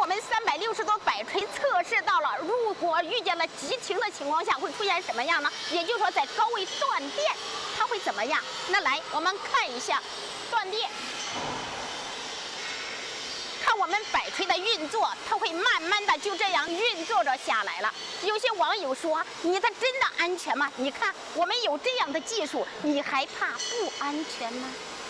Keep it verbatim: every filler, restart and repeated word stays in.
我们三百六十度摆锤测试到了，如果遇见了激情的情况下，会出现什么样呢？也就是说，在高位断电，它会怎么样？那来，我们看一下断电。 看我们摆锤的运作，它会慢慢的就这样运作着下来了。有些网友说：“你它真的安全吗？”你看，我们有这样的技术，你还怕不安全吗？